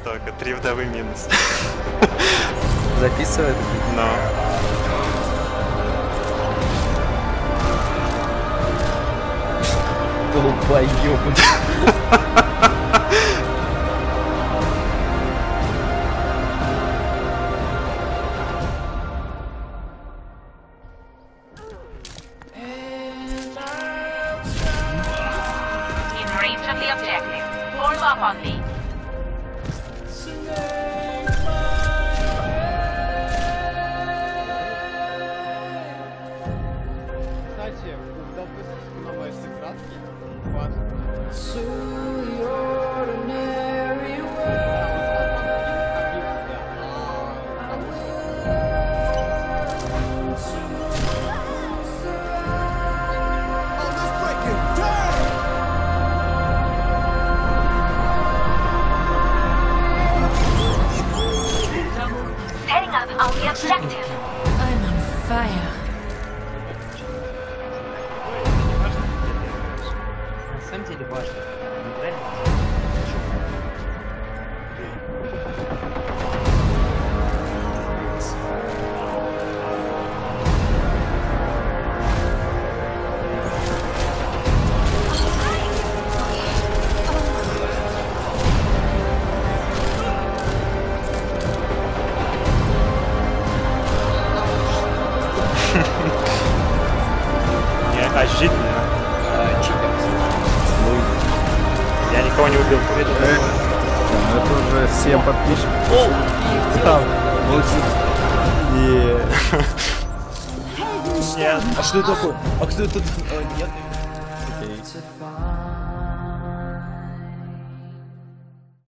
только 3 вдовы минус. Записывает? Но. Долбоёб. Кстати, когда вы становишься краткий, вас... Setting up on the objective. I'm on fire. На самом деле важно. Неожиданно. Я никого не убил. Это уже 7 подписчиков. Нет. А что это такое? А кто это? Нет.